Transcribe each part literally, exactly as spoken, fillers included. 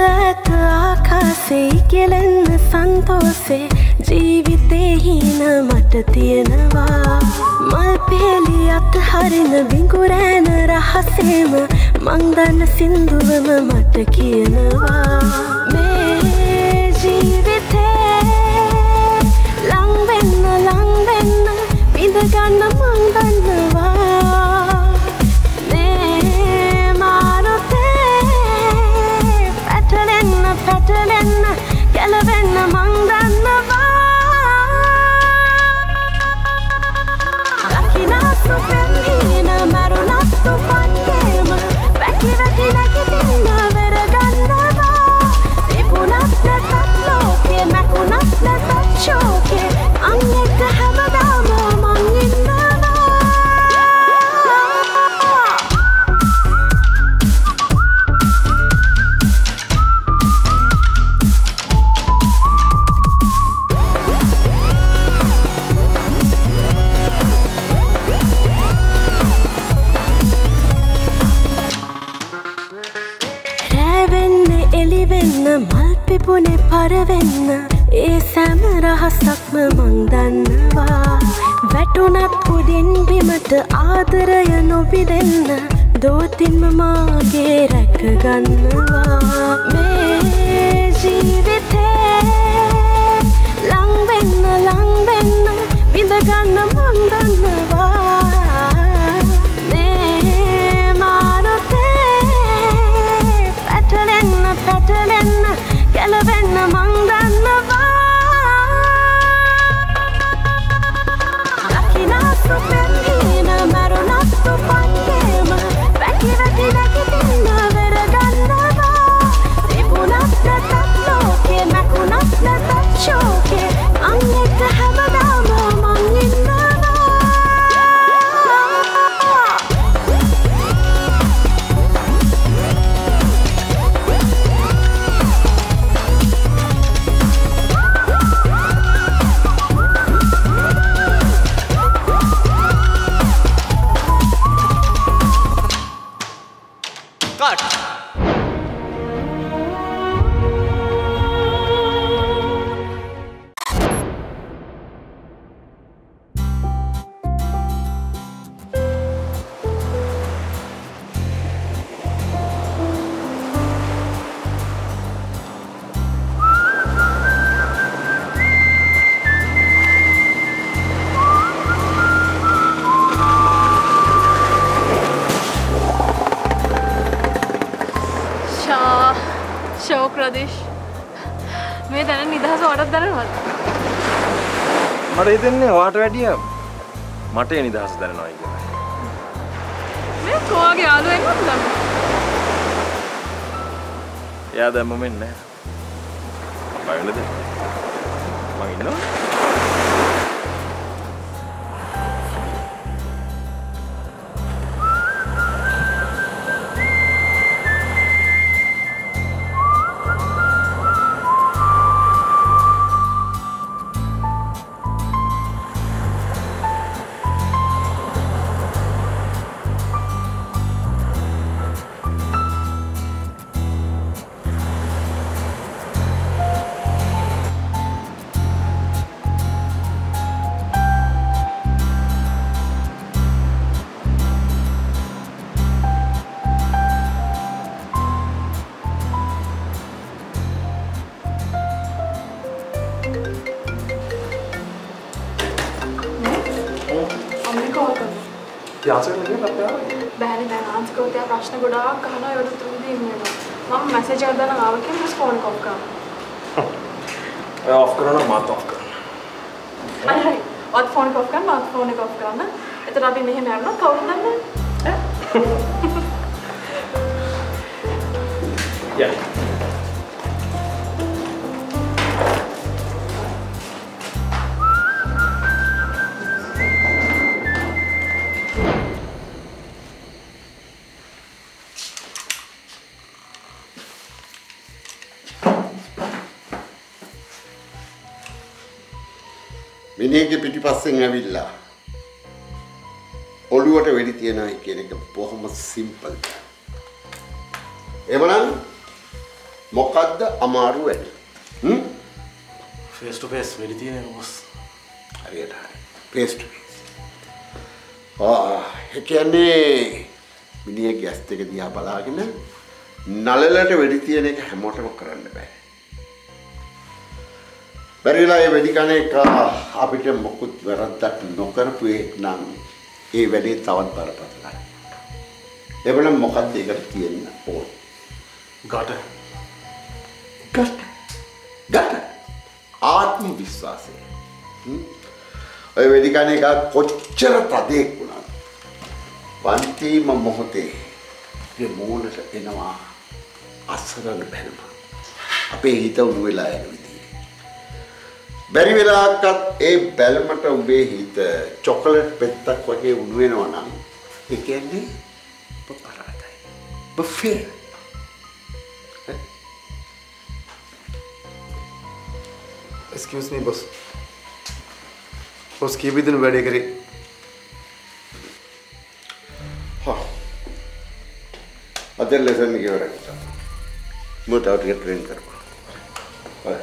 ඇත ආකාසේ කෙලෙන්න සන්තෝසේ ජීවිතේ හින මට තියෙනවා මල් පෙළි අතහරින බිඟුරෑන රහසේම මං දන්න සින්දුවම මට කියනවා මේ ජීවිතේ ලං වෙන්න ලං වෙන්න විඳ ගන්න මං දන්නවා මේ මාරුතේ පැටලෙන්න පැටලෙන්න ගැලවෙන්න මං දන්නවා ලකිනාසු පෙන්හින මරුණත්තු පන්ගේම වැකි වැකි නැගිටින්න වෙරගන්නවා තිබුණත් නැතත් ලෝකේ මැකුණත් නැතත් ශෝකේ අන් එක්ක හැමදාම මං ඉන්නවා මල් පිපුනේ පරවෙන්න ඒ සෑම රහසක්ම මං දන්නවා වැටුණත් උඩින් බිමට ආදරය නොබිදෙන්න දෝතින්ම මාගේ රැක ගන්නවා මේ ජීවිතේ ලං වෙන්න ලං වෙන්න විඳ ගන්න මං දන්නවා මේ මාරුතේ පැටලෙන්න පැටලෙන්න ගැලවෙන්න මං දන්නවා ලකිනාසු පෙන්හින මරුණත්තු පන්ගේම වැකි වැකි නැගිටින්න වෙරගන්නවා තිබුණත් නැතත් ලෝකේ මැකුණත් නැතත් ශෝකේ අන් එක්ක හැමදාම මං ඉන්නවා මේ දැන නිදහස වඩක් දැනනවද? මට හිතෙන්නේ ඔයාට වැඩිය මට ඒ නිදහස දැනනවා කියලා. මේ කොහොගේ යාළුවෙක් නේද? එයා දැම්ම මෙන්න නැහැ. බය වෙන්නද? මං ඉන්නවා. ආන්සර් දෙන්න අපිට බෑනේ දැන් ආන්සර් කෝට යා ප්‍රශ්න ගොඩාක් අහනවා ඒකට උත්තර දෙන්න වෙනවා මම මැසේජ් එකක් දාලා ආව කියලා මම ෆෝන් කෝල් කරා ඔය ඔෆ් කරනවා මාත් ඔෆ් කරනවා හරි හරි ඔත් ෆෝන් කෝල් කරන්න මාත් ෆෝන් එක ඔෆ් කරන්න එතන අපි මෙහෙම යනවා කවුරුද දන්නේ ඈ යා මිනිහගේ පිටිපස්සෙන් ඇවිල්ලා ඔළුවට වෙඩි තියනවා කියන එක බොහොම සිම්පල්. එමනම් මොකද්ද අමාරු වෙන්නේ? හ්ම්? ෆේස් ටු ෆේස් වෙඩි තියෙන බොස්. හරියට හරි. Face to face. ආ, ඒ කියන්නේ මිනිහගේ ඇස් දෙක දිහා බලාගෙන නළලට වෙඩි තියෙන එක හැමෝටම කරන්න බෑ. බැරිලා ඒ වෙඩි කන එක අපිට මොකුත් වැරද්දක් නොකරපු එක නම් ඒ වැඩේ තවත් බරපතලයි. එවනම් මොකක්ද ඒකට තියෙන්න ඕන? ගට. ගට. ගට. ආත්ම විශ්වාසය. ඔය වෙඩි කන එක කොච්චර තදෙක් වුණාද? වන්තිම මොහොතේ ඒ මූණට එනවා අසරණ බැලම. අපේ හිත උණු වෙලා යන විදිහ. බැරි වෙලාවකත් ඒ බැලමට උඹේ හිත චොකලට් පෙත්තක් වගේ උණු වෙනවා නම් ඒ කියන්නේ පරාදයි. බෆේ. Excuse me boss. boss කී විදින වැඩේ කරේ? හා. අද ලෙසන් එක ඉවරයි. මට අවුට් එක ට්‍රේන් කරපන්. හරි.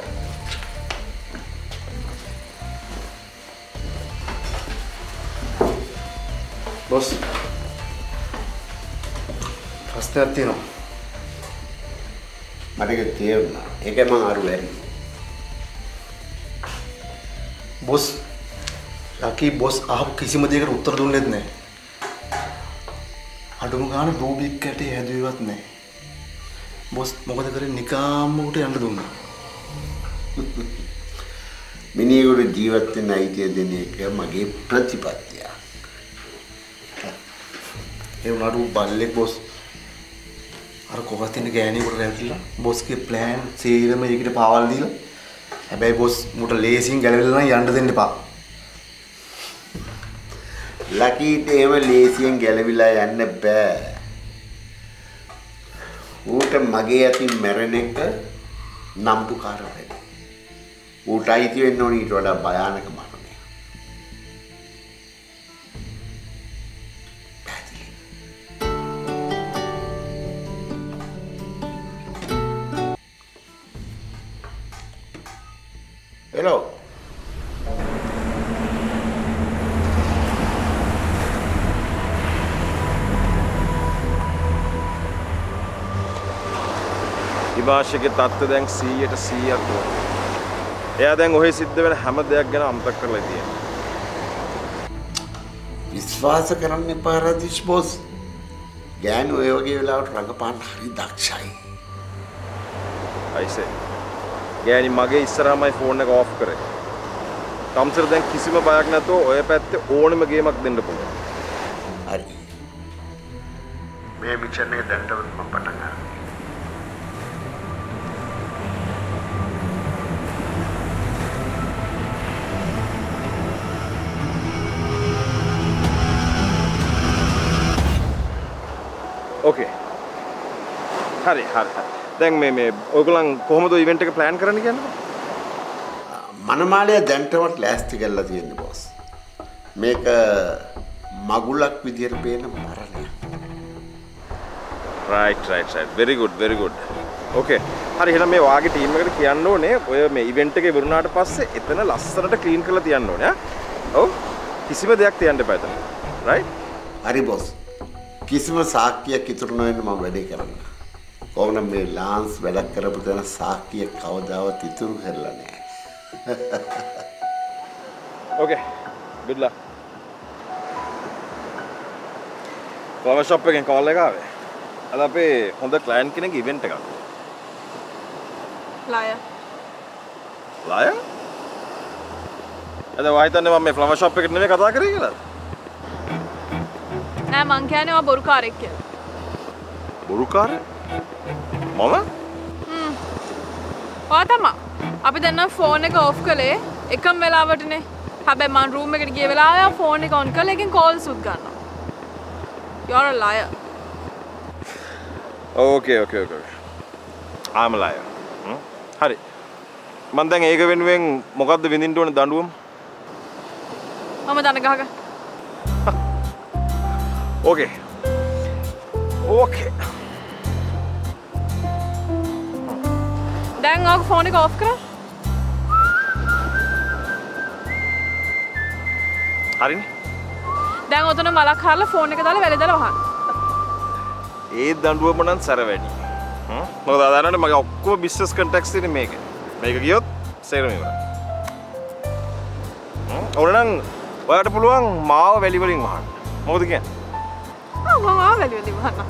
boss. ප්‍රශ්නයක් තියෙනවා. මට ඒක තේරුණා. ඒකයි මම අරු වැරි. boss ලකි boss අහපු කිසිම දෙයකට උත්තර දුන්නෙත් නැහැ. අඩුම ගාන රූබික් කැටේ හැදුවේවත් නැහැ. boss මොකද කරේ නිකාම්ම උට යන්න දුන්නා. මිනිහෙකුට ජීවත් වෙන්න අයිතිය දෙන එක මගේ ප්‍රතිපත්තිය. ඒ උනාට බල්ලෙක් boss අර කොහොමද ඉන්නේ ගෑණියෙකුට රැවටිලා bossගේ plan සේරම ඒකට පාවල් දීලා හැබැයි boss මුට ලේසියෙන් ගැලවෙලා නම් යන්න දෙන්න එපා. ලකීට එහෙම ලේසියෙන් ගැලවිලා යන්න බෑ. ඌට මගේ අතින් මැරෙන එක නම්බුකාර වැඩ. ඌට අයිති වෙන්න ඕන ඊට වඩා භයානක මරණයක්. Hello. ඉබාෂගේ තත්ත්වය දැන් සීයට සීයක් වුණා. එයා දැන් ඔහේ සිද්ධ වෙන හැම දෙයක් ගැන අමතක කරලා තියෙනවා. විශ්වාස කරන්න එපා රදීෂ් බොස්. ගෑනු ඔය වගේ වෙලාවට රඟපාන්න හරි දක්ෂයි. අයිසේ. ගෑණි මගේ ඉස්සරහමයි ෆෝන් එක ඕෆ් කරේ. කම්සර් දැන් කිසිම බයක් නැතුව ඔය පැත්තේ ඕනෙම ගේමක් දෙන්න පුළුවන්. හරි. මේ මිෂන් එක දැන්ටම මම පටන් ගන්නවා. ඕකේ. හරි හරි හරි. දැන් මේ මේ ඔයගොල්ලන් කොහොමද ඉවෙන්ට් එක ප්ලෑන් කරන්න කියන්නේ? මනමාලය දැන්ටමත් ලෑස්ති කරලා තියෙන්නේ බොස්. මේක මගුලක් විදියට පේන මරණයක්. right right right very good very good. ඕකේ. හරි එහෙනම් මේ වාගේ ටීම් එකට කියන්න ඕනේ ඔය මේ ඉවෙන්ට් එකේ වුණාට පස්සේ එතන ලස්සනට ක්ලීන් කරලා තියන්න ඕනේ ආ. ඔව්. කිසිම දෙයක් තියන්න එපා එතන. right? හරි බොස්. කිසිම සාක්කියක් ඉතුරු නොවෙන්න මම වැඩේ කරනවා. කොහොමද මේ ලාන්ස් වැඩ කරපු තැන සාක්කිය කවදාවත් ඉතුරු කරලා නැහැ. Okay. Good luck. Flower shop එකෙන් කෝල් එක ආවේ. අද අපේ හොඳ ක්ලයන්ට් කෙනෙක්ගේ ඉවෙන්ට් එකක්. ලාය. ලාය? අද වයිතන්නේ මම මේ ෆ්ලවර් ෂොප් එකට නෙමෙයි කතා කරේ කියලාද? නෑ මං කියන්නේ ඔයා බොරුකාරයෙක් කියලා. බොරුකාරය? මම? හ්ම්. ඔයා තමයි. අපි දැන් ෆෝන් එක ඔෆ් කළේ එකම වෙලාවටනේ. හැබැයි මං රූම් එකට ගිය වෙලාවේ ආ ෆෝන් එක ඔන් කරලා එකෙන් කෝල්ස් උත් ගන්නවා. You're a liar. Okay okay okay. I'm a liar. Hmm? හරි. මං දැන් ඒක වෙනුවෙන් මොකද්ද විඳින්න ඕනේ දඬුවම? මම දන ගහග. Okay. Okay. දැන් ඔක ෆෝන් එක ඔෆ් කරා. හරිනේ. දැන් ඔතන මලක් හරලා ෆෝන් එක දාලා වැලේ දාලා වහන්න. ඒ දඬුවම නම් සැර වැඩි. හ්ම්. මොකද අදානට මගේ ඔක්කොම බිස්නස් කන්ටැක්ට්ස් තියෙන්නේ මේක. මේක ගියොත් සේරම ඉවරයි. හ්ම්. ඕනනම් ඔයාලට පුළුවන් මාව වැලි වලින් වහන්න. මොකද කියන්නේ? ආ මම ආව වැලි වලින් වහන්න.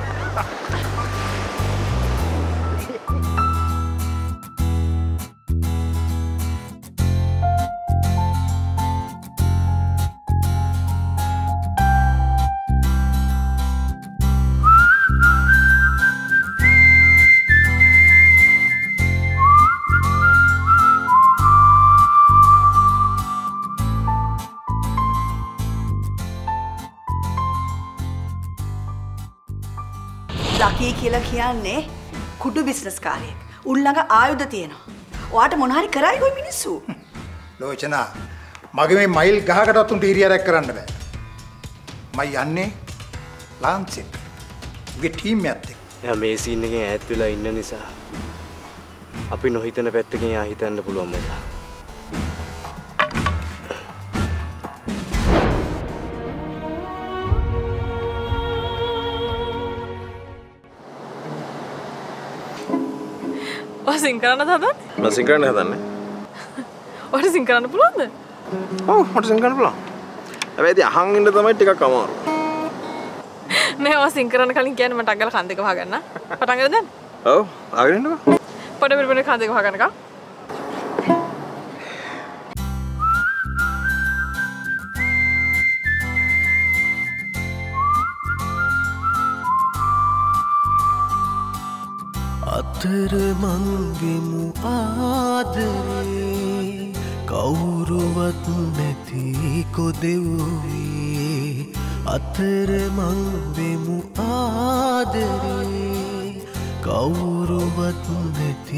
ලකී කියලා කියන්නේ කුඩු බිස්නස් කාරයෙක්. උල්ලඟ ආයුධ තියෙනවා. ඔයාට මොන හරි කරයි කොයි මිනිස්සු. ලෝචනා මගේ මේ මයිල් ගහකටවත් උන්ට ඉරියාරයක් කරන්න බෑ. මම යන්නේ ලාන්ච් එක. උගේ ටීම් එකත් එක්ක. එයා මේ සීන් එකෙන් ඈත් වෙලා ඉන්න නිසා අපි නොහිතන පැත්තකින් යා හිතන්න පුළුවන් මචං. ඔය සිං කරන්න හදන්නේ? මම සිං කරන්න හදන්නේ. ඔයාට සිං කරන්න පුළුවන්ද? ඔව් මට සිං කරන්න පුළුවන්. හැබැයි ඉතින් අහන් ඉන්න තමයි ටිකක් අමාරු. නෑ ඔය සිං කරන්න කලින් කියන්නේ මට අග්ගල කන් දෙක වහගන්න. පටන් ගන්න දැන්? ඔව් ආගෙන ඉන්නකෝ. පොඩ පොඩ පොඩ කන් දෙක වහගන්නකෝ. අතර මං වෙමු ආදරේ කවුරුවත් නැති කොදෙව්වේ අතර මං වෙමු ආදරේ කවුරුවත් නැති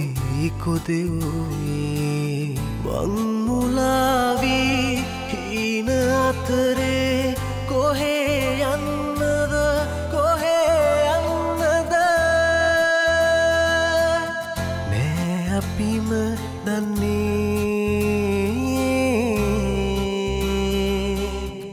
කොදෙව්වේ මං මුලාවී හීන අතරේ කොහේ යන්නද කොහේ අපිම දන්නේ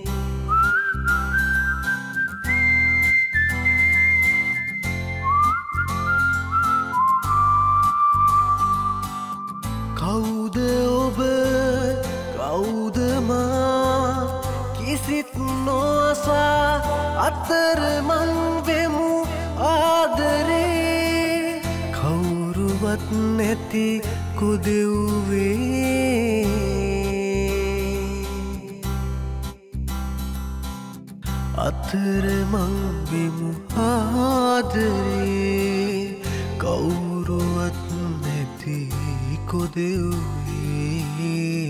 කවුද ඔබ කවුද මා කිසිත් නොඅසා අතර මං වෙමු ආදරේ කවුරුවත් නැති කොදෙව්වේ අතර මං වෙමු ආදරේ කවුරුවත් නැති කොදෙව්වේ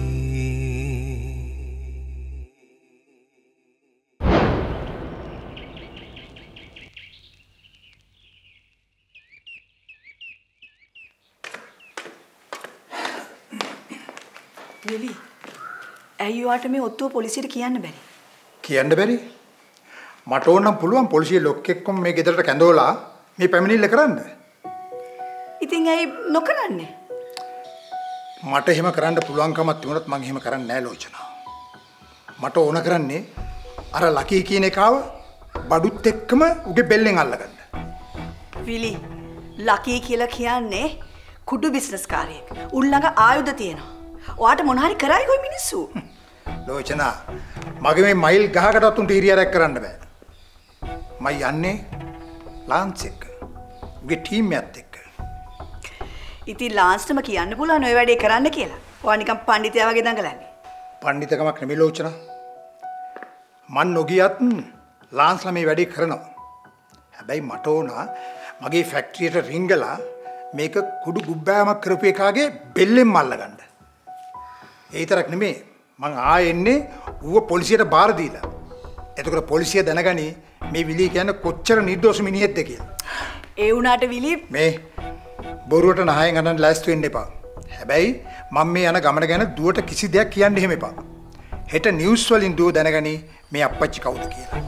විලි ඇයි ඔයාට මේ ඔත්තුව පොලිසියට කියන්න බැරි? කියන්න බැරි? මට ඕන නම් පුළුවන් පොලිසිය ලොක්කෙක්ම මේ ගෙදරට කැඳවලා මේ පැමිණිල්ල කරන්න. ඉතින් ඇයි නොකරන්නේ? මට එහෙම කරන්න පුළුවන්කමක් තිබුණත් මම එහෙම කරන්නේ නැහැ ලෝචනා. මට ඕන කරන්නේ අර ලකී කියන එකාව බඩුත් එක්කම උගේ බෙල්ලෙන් අල්ලගන්න. විලි ලකී කියලා කියන්නේ කුඩු බිස්නස් කාරයෙක්. උල්ලඟ ආයුධ තියෙනවා. ඔයාට මොන හරි කරයි කොයි මිනිස්සු. ලෝචනා මගේ මේ මයිල් ගහකටවත් උන්ට ඉරියාරයක් කරන්න බෑ. මම යන්නේ ලාන්ච් එක. උගේ ටීම් එකත් එක්ක. ඉතින් ලාන්ස්ටම කියන්න පුළුවන් ඔය වැඩේ කරන්න කියලා. ඔයා නිකන් පඬිතයා වගේ දඟලන්නේ. පඬිතකමක් නෙමෙයි ලෝචනා. මන් නොගියත් ලාන්ස්ලා මේ වැඩේ කරනවා. හැබැයි මට ඕන මගේ ෆැක්ටරියට රිංගලා මේක කුඩු ගුබ්බෑමක් කරපු එකාගේ බෙල්ලෙන් මල්ලගන්න. ඒ විතරක් නෙමෙයි මං ආයෙ එන්නේ ඌව පොලිසියට බාර දීලා. එතකොට පොලිසිය දැනගනි මේ විලි කියන්නේ කොච්චර නිර්දෝෂ මිනිහෙක්ද කියලා. ඒ වුණාට විලි මේ බොරුවට නහයෙන් අඬන්න ලෑස්ති වෙන්න එපා. හැබැයි මම මේ යන ගමන ගැන දුවට කිසි දෙයක් කියන්න එහෙම එපා. හෙට නිවුස් වලින් දුව දැනගනි මේ අප්පච්චි කවුද කියලා.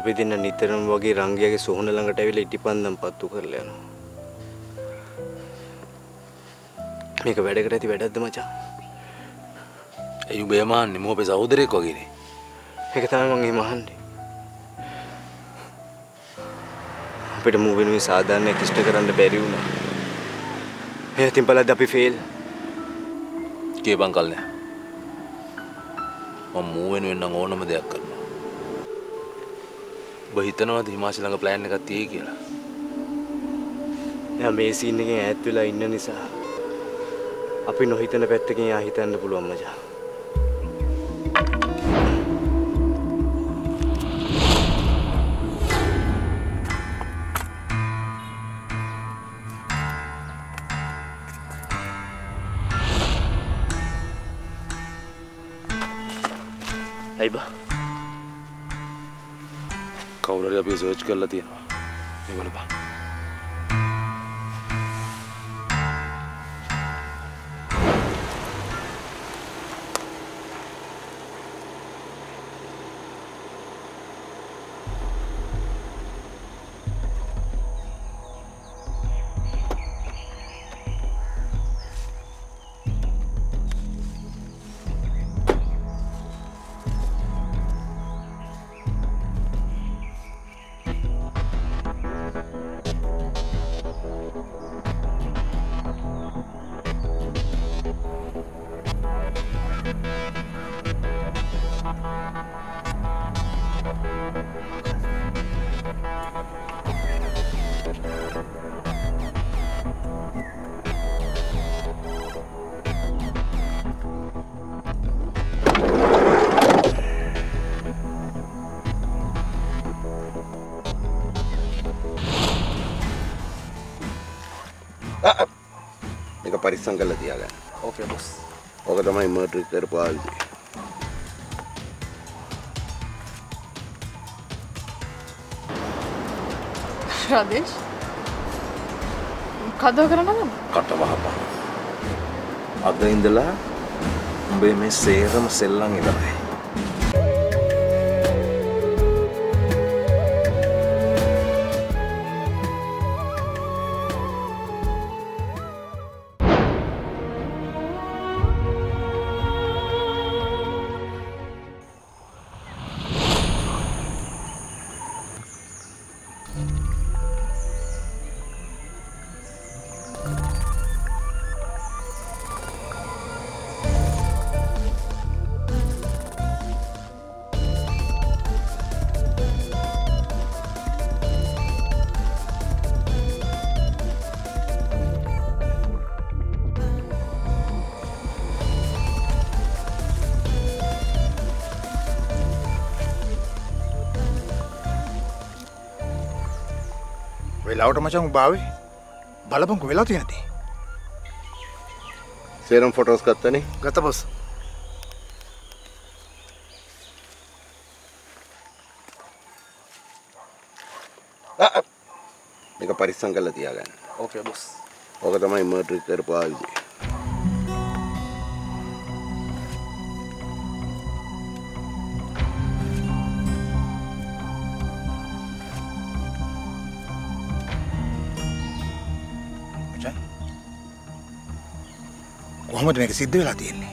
අපි දෙන්න නිතරම වගේ රංගියාගේ සොහන ළඟට ඇවිල්ලා ඉටිපන්දම් පත්තු කරලා යනවා. මේක වැඩකට ඇති වැඩක්ද මචං? ඒ උඹ යමාන්නේ මොහොපේ සහෝදරයෙක් වගේනේ. ඒක තමයි මම එහෙම අහන්නේ. අපිට මූ වෙනුවෙන් සාධාරණයක් ඉෂ්ට කරන්න බැරි වුණා. ඒ තින් බලද්දි අපි ෆේල්. කියපන් කල්නේ. මම මූ වෙනුවෙන් නම් ඕනම දෙයක් කරනවා. ඔබ හිතනවාද හිමාචල ළඟ ප්ලෑන් එකක් තියෙයි කියලා? එයා මේ සීන් එකෙන් ඈත් වෙලා ඉන්න නිසා අපි නොහිතන පැත්තකින් යා හිතන්න පුළුවන් මචං. අයිබා කවුරු හරි අපි සර්ච් කරලා තියෙනවා. මේගොල්ලෝ බා. මේක පරිස්සම් කරලා තියාගන්න. Okay boss. ඕක තමයි මර්ඩර් කරපු ආයුධය. රාදේශ් මොකද කරන්නේ? කට වහපන්. අද ඉඳලා උඹේ මේ සේරම සෙල්ලම් ඉවරයි. වෙලාවට මචං උඹාවේ බලපංකෝ වෙලා තියෙනද? සේරම් ෆොටෝස් ගත්තනේ. ගත්තා බොස්. මේක පරිස්සම් කරලා තියාගන්න. Okay boss. ඕක තමයි මර්ඩර් කරපු ආයුධය. කොහොමද මේක සිද්ධ වෙලා තියෙන්නේ?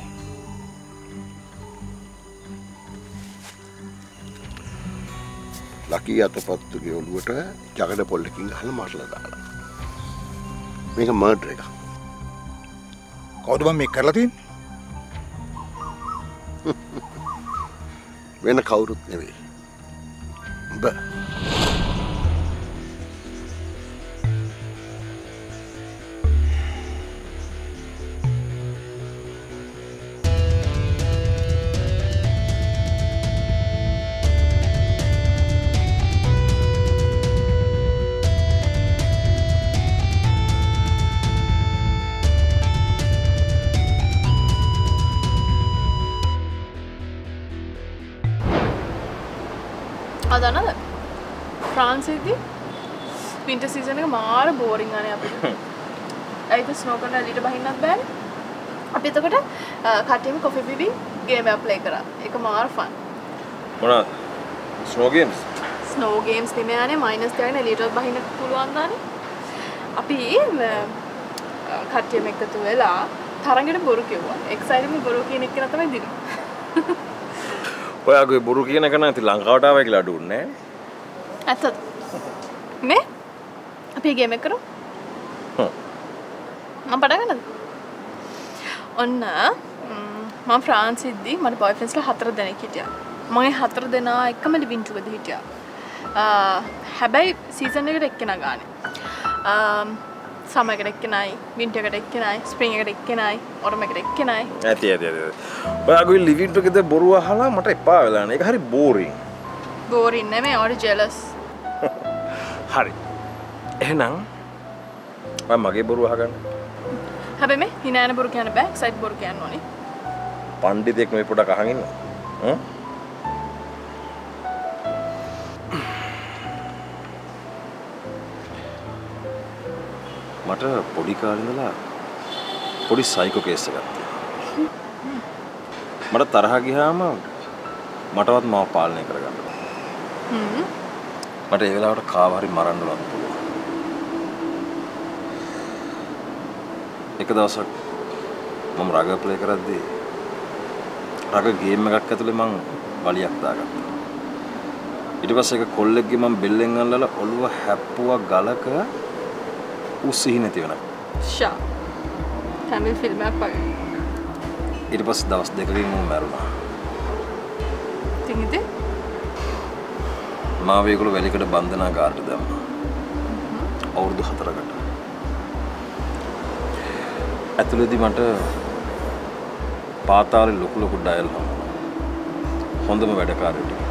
ලකී අතපත්තුගේ ඔළුවට ජගඩ පොල්ලකින් ගහලා මරලා දාලා. මේක මර්ඩර් එක. කවුද බං මේක කරලා තියෙන්නේ? වෙන කවුරුත් නෙවෙයි. උඹ. අදනද ෆ්‍රාන්සේදී වින්ටර් සීසන් එක මාර බෝරින් ආනේ අපිට. ඇයිද ස්නෝ කරන එළියට බහින්නත් බෑනේ. අපි එතකොට කට්ටියම කොෆි බිබි ගේම් එක ප්ලේ කරා. ඒක මාර ෆන්. මොනවාද? Snow games? ස්නෝ ගේම්ස් නෙමෙයිනේ මයිනස් තියාගෙන එළියටවත් බහින්න පුළුවන් දානේ. අපි කට්ටියම එකතු වෙලා තරඟෙට බොරු කිව්වා. එක්සයිට්ම බොරු කියන එක තමයි දිනුවා. ඔයාගේ බොරු කියන එක නම් ඉතින් ලංකාවට ආවයි කියලා අඩුන්නේ නෑ. ඇත්තද? මේ අපි ගේම් එක කරමු. හ්ම්. මම පටන් ගන්නද? ඔන්න මම ෆ්‍රාන්ස් ඉද්දි මට බොයිෆ්‍රෙන්ඩ්ස්ලා හතර දෙනෙක් හිටියා. මම ඒ හතර දෙනා එකම ලිවිං ටුගෙදර් හිටියා. හැබැයි සීසන් එකට එක්කෙනා ගානේ. සමර් එකට එක්කෙනයි, වින්ටර් එකට එක්කෙනයි, ස්ප්‍රින්ග් එකට එක්කෙනයි, ඔටම් එකට එක්කෙනයි. ඇති ඇති ඇති. ඔයාගේ ලිවිං ටුගෙදර් බොරු අහලා මට එපා වෙලා නේ. ඒක හරි බෝරින්. බෝරින් නෙමෙයි, ඔයාට ජෙලස්. හරි. එහෙනම් ඔයා මගේ බොරු අහගන්න. හැබැයි මේ හිනාන බොරු කියන්න බෑ, එක්සයිට් බොරු කියන්න ඕනේ. පණ්ඩිතෙක් මේ පොඩක් අහන් ඉන්න. හ්ම්? මට පොඩි කාලේ ඉඳලා පොඩි සයිකෝ කේස් එකක් තියෙනවා. මට තරහ ගියාම මටවත් මාව පාලනය කරගන්න බෑ. හ්ම්. මට ඒ වෙලාවට කාව හරි මරන්නවත් පුළුවන්. එක දවසක් මම රග ප්ලේ කරද්දී රග ගේම් එකක් ඇතුලේ මං වලියක් දාගත්තා. ඊට පස්සේ එක කොල්ලෙක්ගේ මං බෙල්ලෙන් අල්ලලා ඔළුව හැප්පුවා ගලක උසිහි නැති වෙනවා. ෂා. තමිල් ෆිල්ම් එකක් වගේ. ඊට පස්සේ දවස් දෙකකින් මම මැරුණා. ඉතින් ඉතින් මාව ඒගොල්ලෝ වැලිකඩ බන්ධනාගාරයට දැම්මා. අවුරුදු හතරකට. ඇතුළේදී මට පාතාලේ ලොකු ලොකු ඩයල් හම්බුණා. හොඳම වැඩකාරයෝ ටික.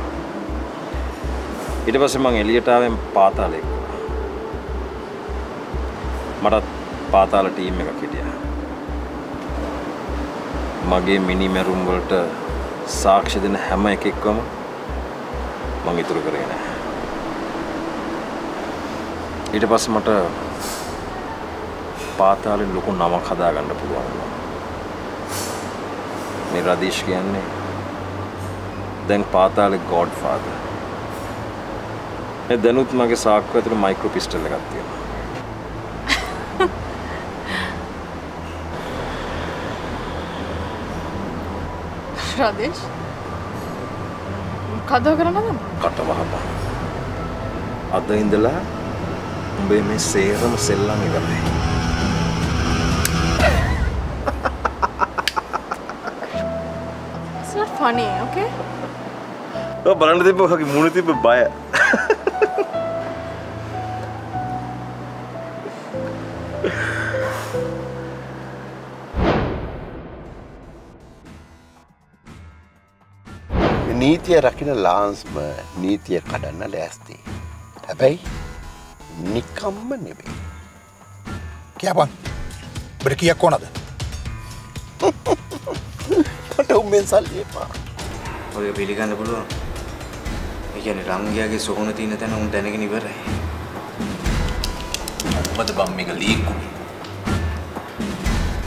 ඊට පස්සේ මම එළියට ආවෙන් පාතාලේ මටත් පාතාල ටීම් එකක් හිටියා. මගේ මිනි මැරුම් වලට සාක්ෂි දෙන හැම එකෙක්වම මම ඉතුරු කරේ නැහැ. ඊට පස්සේ මට පාතාලේ ලොකු නමක් හදාගන්න පුළුවන් වුණා. මේ රදීෂ් කියන්නේ දැන් පාතාලේ ගෝඩ් ෆාදර්. ඒ දැනුත් මගේ සාක්කුව ඇතුලේ මයික්‍රෝ පිස්ටල් එකක් තියෙනවා. රදීෂ් මොකද කරන්නද? කට වහපන්. අද ඉඳලා උඹේ මේ සේරම සෙල්ලම් ඉවරයි. It's not funny, okay? ඔය බලන්න තිබ්බ ඔයගේ මුණ තිබ්බ බය. නීතිය රකින්න ලාන්ස්ම නීතිය කඩන්න ලෑස්ති. හැබැයි නිකම්ම නෙවෙයි. කියපන්. බර කීයක් ඕනද? මට උඹෙන් සල්ලි එපා. ඔය පිළිගන්න පුළුවන්. ඒ කියන්නේ රංගියාගේ සොහොන තියෙන තැන උන් දැනගෙන ඉවරයි. මොකද බම් මේක ලීක් උනේ?